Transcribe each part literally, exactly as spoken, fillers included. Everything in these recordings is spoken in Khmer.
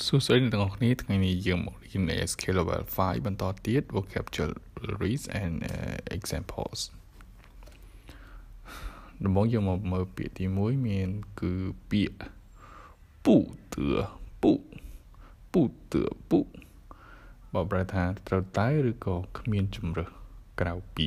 សួស្តីអ្នកទាំងអស់គ្នាថ្ងៃនេះយើងមករៀន เอส คิว Level ไฟว์ បន្តទៀត Vocabularies and uh, Examples ដំបូងយើងមកមើលពាក្យទីមួយមានគឺពាក្យ不得不不得不បកប្រែថាត្រូវតែឬក៏គ្មានជំរើសក្រៅពី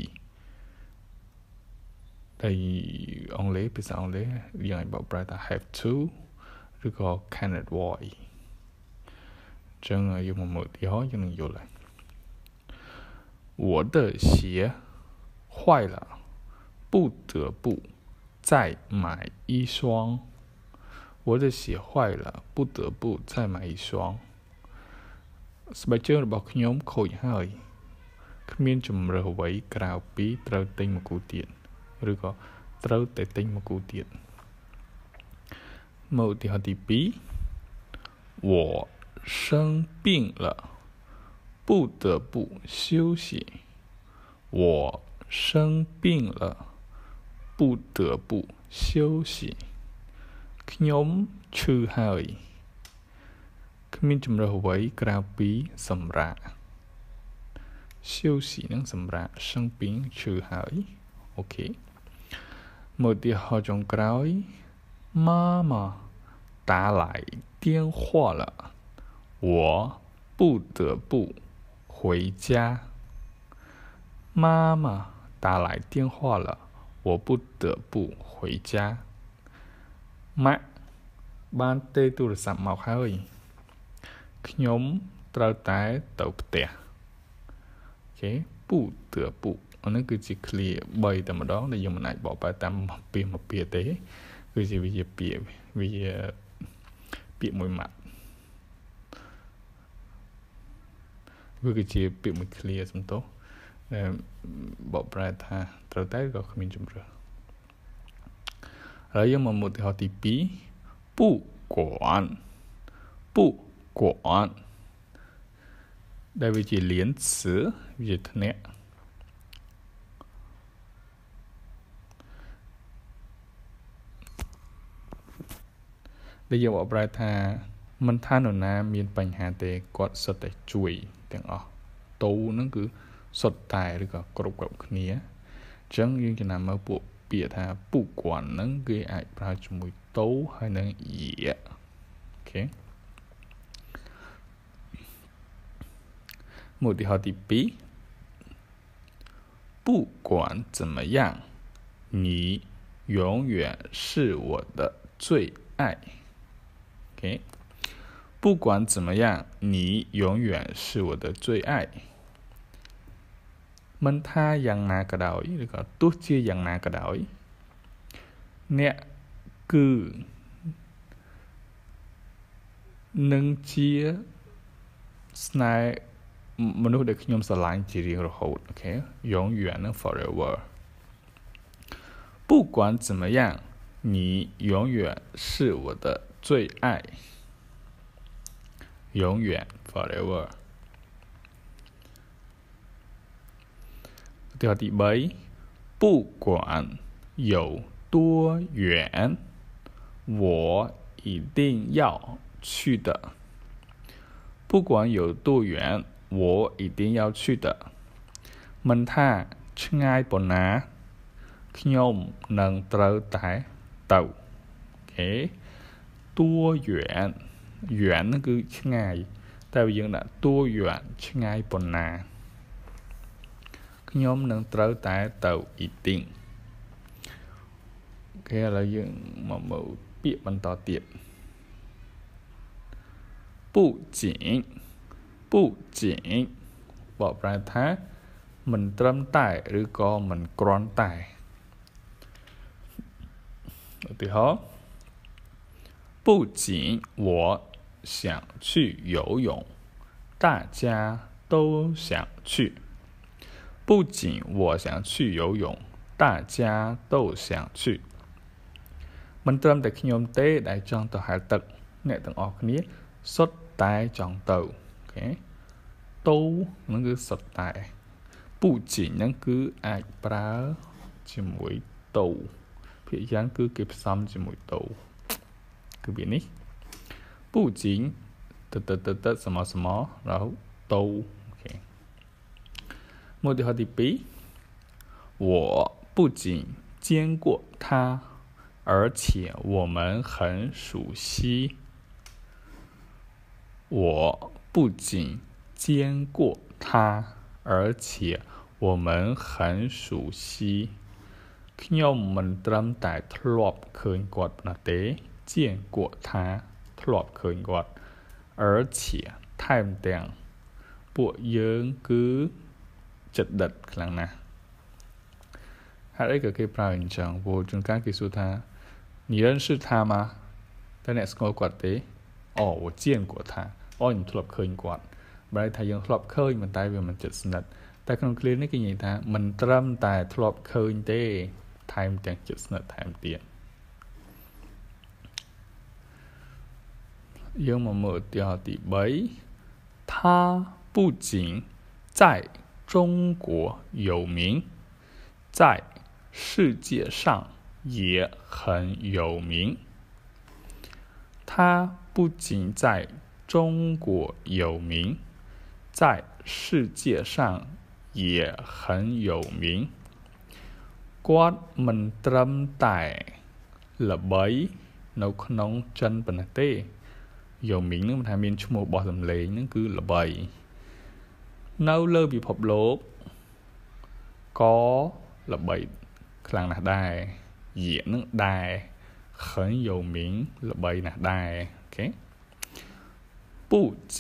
ហើយអង់គ្លេសភាសាអង់គ្លេសយើងអាចបកប្រែថា have to ឬក៏ cannot avoidចឹងយើងមកមើលទីហោយើងនឹងយល់ហើយ我的鞋坏了不得不再买一双我的鞋坏了不得不再买一双ស្បែកជើងរបស់ខ្ញុំខូចហើយគ្មានជំរើសអ្វីក្រៅពីត្រូវទិញមួយគូទៀតឬក៏ត្រូវតែទិញមួយគូទៀតមកឧទាហរណ៍ទីពីរ我生病了不得不休息我生病了不得不休息ខ្ញុំឈឺហើយគ្មានជំរើសអ្វីក្រៅពីសម្រាក休息នឹងសម្រាក生病ឈឺហើយអូខេមកឧទាហរណ៍ចុងក្រោយ妈妈打来电话了我不得不回家妈妈打来电话了我不得不回家ម៉ាក់បានទេទូរស័ព្ទមកហើយខ្ញុំត្រូវតែទៅផ្ទះអូខេ不得不អានេះគឺជា clear បីតែម្ដងដែលយើងមិនអាចបកប្រែតាមពាក្យមួយពាក្យទេគឺជាវាជាពាក្យវាពាក្យមួយម៉ាត់វាគឺជាពាក្យមួយ clear សំទោសដែលបកប្រែថាត្រូវតែក៏គ្មានជំរើសហើយយើងមកមើលឧទាហរណ៍ទីពីរ不管不管ដែលវាជាលាន词វាជាធ្នាក់ដែលយើងបកប្រែថាមិនថានរណាមានបញ្ហាទេគាត់សុទ្ធតែជួយទាំងអស់តោហ្នឹងគឺសុទ្ធតែឬក៏គ្រប់គ្រប់គ្នាអញ្ចឹងយើងចំណាំមើលពួកពាក្យថាពុគន់ហ្នឹងគេអាចប្រើជាមួយតោហើយនឹងយៈអូខេមកទីហោទីពីរ不管怎么样你永远是我的最爱OK不管怎么样你永远是我的最爱មិនថាយ៉ាងណាក៏ដោយឬក៏ទោះជាយ៉ាងណាក៏ដោយអ្នកគឺនឹងជាស្នេហ៍មនុស្សដែលខ្ញុំស្រឡាញ់ជារៀងរហូតអូខេ永远នឹង forever 不管怎么样你永远是我的最爱永远 forever第二第八不管有多远我一定要去的不管有多远我一定要去的មិនថាឆ្ងាយប៉ុណ្ណាខ្ញុំនឹងត្រូវតែទៅអូខេ多远远ហ្នឹងគឺឆ្ងាយតែយើងដាក់多远ឆ្ងាយប៉ុណ្ណាខ្ញុំនឹងត្រូវតែទៅអ៊ីទីងអូខេឥឡូវយើងមកមើលពាក្យបន្តទៀត不仅不仅បកប្រែថាមិនត្រឹមតែឬក៏មិនគ្រាន់តែឧទាហរណ៍不仅我想去游泳大家都想去不仅我想去游泳大家都想去មិនត្រឹមតែខ្ញុំទេដែលចង់ទៅហែលទឹកអ្នកទាំងអស់គ្នាសុទ្ធតែចង់ទៅអូខេតោហ្នឹងគឺសុទ្ធតែពូជីហ្នឹងគឺអាចប្រើជាមួយតោភាគយ៉ាងគឺគេផ្សំជាមួយតោគឺវានេះពូជី嘚嘚嘚嘚什么什么，然后都 OK。目的和第 B， 我不仅见过他，而且我们很熟悉。我不仅见过他，而且我们很熟悉ខ្ញុំមិនត្រឹមតែធ្លាប់ឃើញគាត់ប៉ុណ្ណោះទេ见过他ធ្លាប់ឃើញគាត់而且ថែមទាំងពួកយើងគឺចិត្តដិតខ្លាំងណាស់ហេតុអីក៏គេប្រើអញ្ចឹងព្រោះជួនកាលគេសួរថា你认识他吗តើអ្នកស្គាល់គាត់ទេអូ我见过他អូខ្ញុំធ្លាប់ឃើញគាត់បើថាយើងធ្លាប់ឃើញប៉ុន្តែវាមិនជិតស្និទ្ធតែក្នុងឃ្លានេះគេនិយាយថាមិនត្រឹមតែធ្លាប់ឃើញទេថែមទាំងជិតស្និទ្ធថែមទៀតយើងមកមើលឧទាហរណ៍ទី3他不仅在中国有名在世界上也很有名他不仅在中国有名在世界上也很有名គាត់មិនត្រឹមតែល្បីនៅក្នុងចិនប៉ុណ្ណោះទេយោមីងនឹងថាមានឈ្មោះរបស់សម្លេងនឹងគឺល្បីនៅលើពិភពលោកក៏ល្បីខ្លាំងណាស់ដែរយានឹងដែរ很有名ល្បីណាស់ដែរអូខេ不仅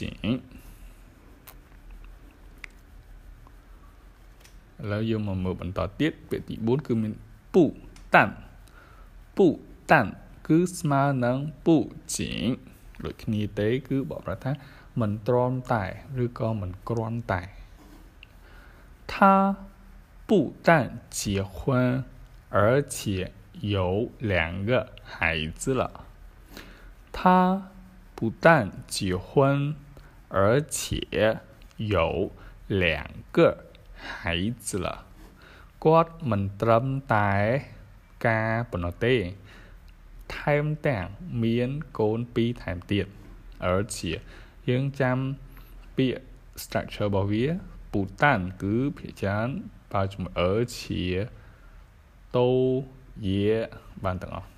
ឥឡូវយើងមកមើលបន្តទៀតពាក្យទី4គឺមានពុតាន់ពុតាន់គឺស្មើនឹងពុជីងដូចគ្នាទេគឺបកប្រែថាមិនទ្រាំតែឬក៏មិនគ្រាន់តែ他不但结婚而且有两个孩子了他不但结婚而且有两个孩子了គាត់មិនត្រឹមតែការប៉ុណ្ណោះទេថែមទាំងមានកូនពីរថែមទៀត而且យើងចាំពាក្យ structure របស់វាពូតាន់គឺភាគច្រើនប្រើជាមួយ而且都也បានទាំងអស់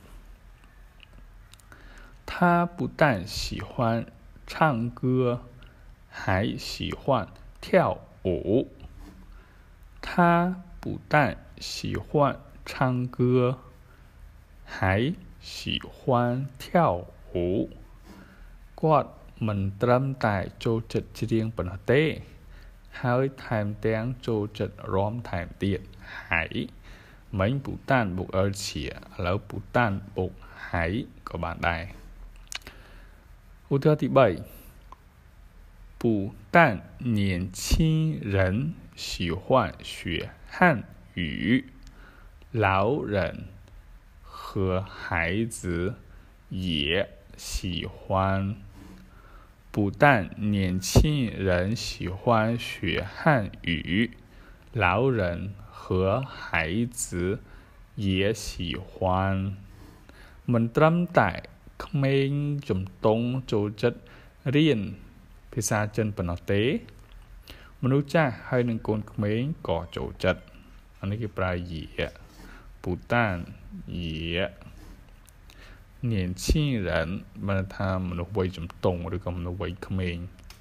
他不但喜欢唱歌还喜欢跳舞他不但喜欢唱歌还喜欢跳舞គាត់មិនត្រឹមតែចូលចិត្តច្រៀងប៉ុណ្ណោះទេហើយថែមទាំងចូលចិត្តរាំថែមទៀតហើយមិញពូតាន់បុកអលជាឥឡូវពូតាន់បុកហើយក៏បានដែរឧទាហរណ៍ទី3不但年轻人喜欢学汉语老人和孩子也喜欢不但年轻人喜欢学汉语老人和孩子也喜欢មិនត្រឹមតែក្មេងជំទង់ចូលចិត្តរៀនភាសាចិនប៉ុណ្ណោះទេមនុស្សចាស់ហើយនិងកូនក្មេងក៏ចូលចិត្តអានេះគេប្រើយាពូតានយា年轻人បានថាមនុស្សវ័យជំទង់ឬក៏មនុស្សវ័យក្មេង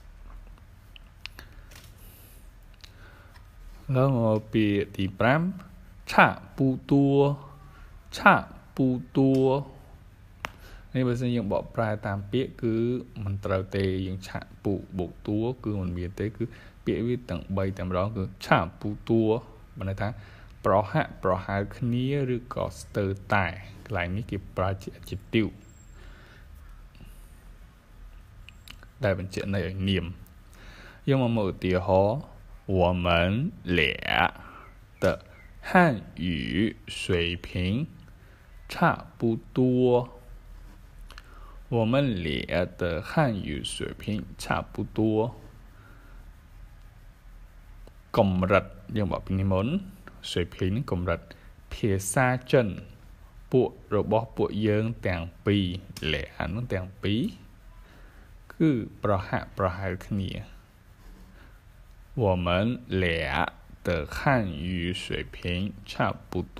แล้วមកពាក្យទី5差不多差不多នេះបើសិនយើងបកប្រែតាមពាក្យគឺមិនត្រូវទេយើងឆាក់ពុបូកតួគឺមិនមានទេគឺពាក្យវាទាំង3តែម្ដងគឺឆាពុតួបានន័យថាប្រហាក់ប្រហែលគ្នាឬក៏ស្ទើរតែកន្លែងនេះគេប្រើជា adjective ដែលបញ្ជាក់ន័យឲ្យនាមយើងមកមើលឧទាហរណ៍我们俩的汉语水平差不多我们俩的汉语水平差不多កម្រិតយើងบอกពីនេះមុន水平នឹងកម្រិតភាសាចិនពួករបស់ពួកយើងទាំងពីរលះនោះទាំងពីរគคือประหะประหารគ្នា我们俩的汉语水平差不多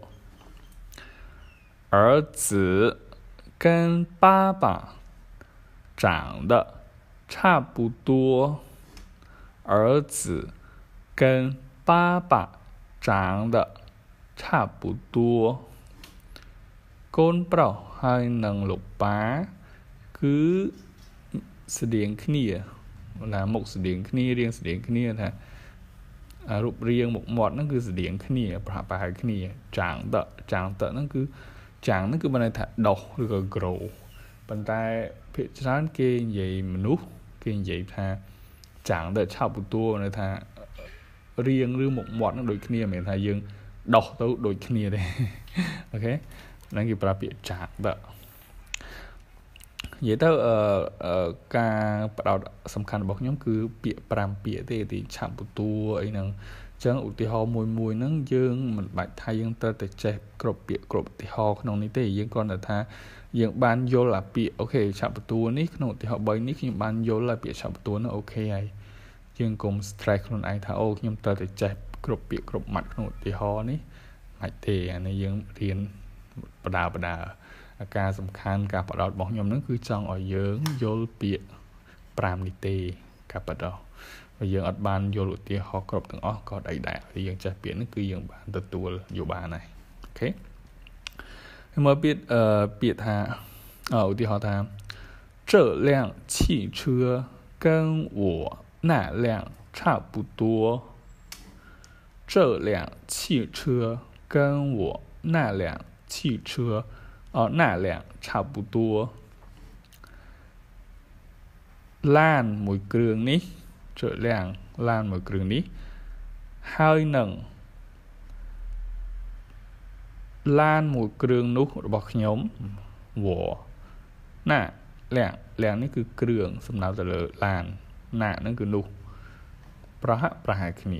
儿子跟爸爸长得差不多儿子跟爸爸长得差不多កូនប្រុសហើយនឹងលោកប៉ាគឺស្តៀងគ្នាណាមុខស្តៀងគ្នារាងស្តៀងគ្នាថារូបរាងមុខមាត់ហ្នឹងគឺស្តៀងគ្នាប្រហាក់ប្រហែលគ្នាចាងតចាងតហ្នឹងគឺចាងហ្នឹងគឺបានន័យថាដុសឬក៏ grow ប៉ុន្តែភាគច្រើនគេនិយាយមនុស្សគេនិយាយថាចាងតឆាប់ពទួន័យថារាងឬមុខមាត់ហ្នឹងដូចគ្នាមិនមែនថាយើងដុសទៅដូចគ្នាទេអូខេហ្នឹងគេប្រើពាក្យចាងតនិយាយទៅអឺការបដោតសំខាន់របស់ខ្ញុំគឺពាក្យប្រាំពាក្យទេទីឆាប់ពទួអីហ្នឹងអញ្ចឹងឧទាហរណ៍មួយមួយហ្នឹងយើងមិនបាច់ថាយើងត្រូវតែចេះគ្រប់ពាក្យគ្រប់ឧទាហរណ៍ក្នុងនេះទេយើងគ្រាន់តែថាយើងបានយល់អាពាក្យអូខេឆាប់ពទួនេះក្នុងឧទាហរណ៍បីនេះខ្ញុំបានយល់អាពាក្យឆាប់ពទួនោះអូខេហើយយើងកុំ stress ខ្លួនឯងថាអូខ្ញុំត្រូវតែចេះគ្រប់ពាក្យគ្រប់ម៉ាត់ក្នុងឧទាហរណ៍នេះមិនទេអានេះយើងរៀនបដាបដាការសំខាន់ការបដោតរបស់ខ្ញុំហ្នឹងគឺចង់ឲ្យយើងយល់ពាក្យប្រាំនេះទេការបដោតបើយើងអត់បានយល់ឧទាហរណ៍គ្រប់ទាំងអស់ក៏អីដែរហើយយើងចេះពាក្យហ្នឹងគឺយើងបានទទួលយកបានហើយអូខេហើយមកពាក្យអឺពាក្យថាអឧទាហរណ៍ថា这辆汽车跟我那辆差不多这辆汽车跟我那辆汽车哦那辆差不多ឡានមួយគ្រឿងនេះចើលាំងឡានមួយគ្រឿងនេះហើយនឹងឡានមួយគ្រឿងនោះរបស់ខ្ញុំវណាលាំងលាំងនេះគឺគ្រឿងសំដៅទៅលើឡានណាហ្នឹងគឺនោះប្រហាក់ប្រហែលគ្នា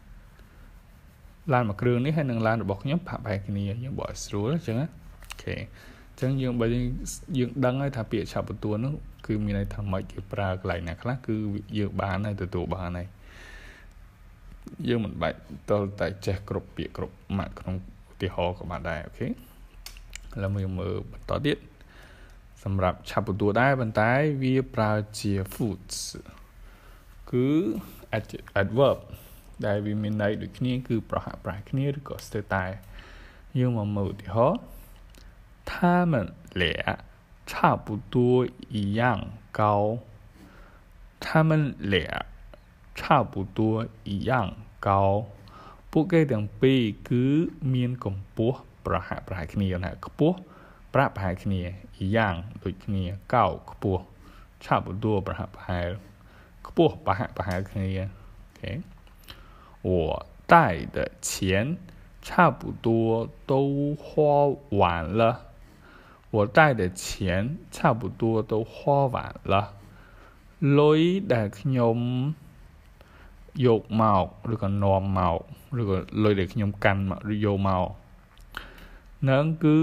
ឡានមួយគ្រឿងនេះហើយនឹងឡានរបស់ខ្ញុំប្រហាក់ប្រហែលគ្នាយើងបកស្រួលអញ្ចឹងណាអូខេអញ្ចឹងយើងបើយើងដឹងហើយថាពាក្យឆាប់បន្ទួននោះគឺមានន័យថាម៉េចគេប្រើកន្លែងណាខ្លះគឺយើងបានហើយទទួលបានហើយយើងមិនបាច់តើតែចេះគ្រប់ពាក្យគ្រប់ម៉ាត់ក្នុងឧទាហរណ៍ក៏បានដែរអូខេឥឡូវយើងមើលបន្តទៀតសម្រាប់ឆាប់បន្ទួដែរប៉ុន្តែវាប្រើជា foods គឺ adverb ដែលវាមានន័យដូចគ្នាគឺប្រហាក់ប្រហែលគ្នាឬក៏ស្ទើរតែយើងមកមើលឧទាហរណ៍他们俩差不多一样高他们俩差不多一样高ពួកគេទាំងពីរគឺមានកម្ពស់ប្រហាក់ប្រហែលគ្នាណាខ្ពស់ប្រហាក់ប្រហែលគ្នា一样ដូចគ្នាកោខ្ពស់差不多ប្រហាក់ប្រហែលខ្ពស់ប្រហាក់ប្រហែលគ្នាអូខេ我带的钱差不多都花完了我带的钱差不多都花完了លុយដែលខ្ញុំយកមកឬក៏នាំមកឬក៏លុយដែលខ្ញុំកាន់មកឬយកមកនឹងគឺ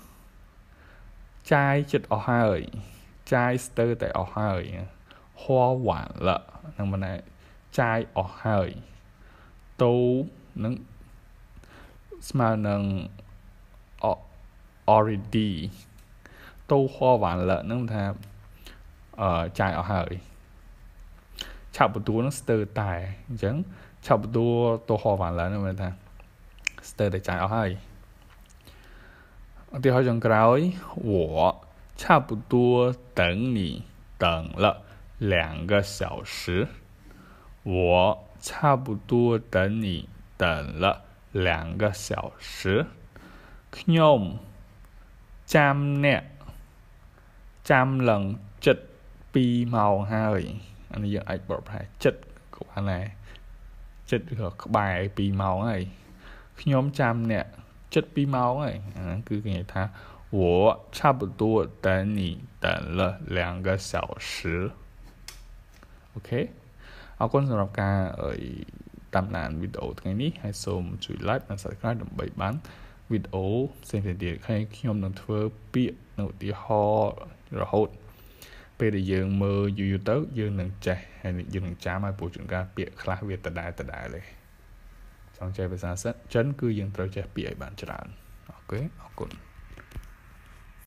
ចាយចិត្តអស់ហើយចាយស្ទើរតែអស់ហើយ花完了នឹងមិនចាយអស់ហើយទៅនឹងស្មើនឹង already ទៅ花完了នឹងថាអឺចាយអស់ហើយឆាប់បន្ទួនឹងស្ទើរតែអញ្ចឹងឆាប់បន្ទួទៅ花完了នឹងថាស្ទើរតែចាយអស់ហើយឧទាហរណ៍ចុងក្រោយ我差不多等你等了两个小时我差不多等你等了两个小时ខ្ញុំចាំអ្នកចាំឡើងចិត្តពីរម៉ោងហើយអានេះយើងអាចបកប្រែចិត្តក៏បានដែរចិត្តឬក្បែរពីរម៉ោងហើយខ្ញុំចាំអ្នកចិត្តពីរម៉ោងហើយអាហ្នឹងគឺគេនិយាយថា我差不多等你等了两个小时អូខេអរគុណសម្រាប់ការតាមដានវីដេអូថ្ងៃនេះហើយសូមជួយ like និង subscribe ដើម្បីបានវីដេអូផ្សេងៗទៀតហើយខ្ញុំនឹងធ្វើពាក្យនៅឧទាហរណ៍រហូតពេលដែលយើងមើលយូរៗទៅយើងនឹងចេះហើយយើងនឹងចាំឲ្យព្រោះជួនកាលពាក្យខ្លះវាដដែលដដែលទេចង់ចេះភាសាចិនគឺយើងត្រូវចេះពាក្យឲ្យបានច្រើនអូខេអរគុណ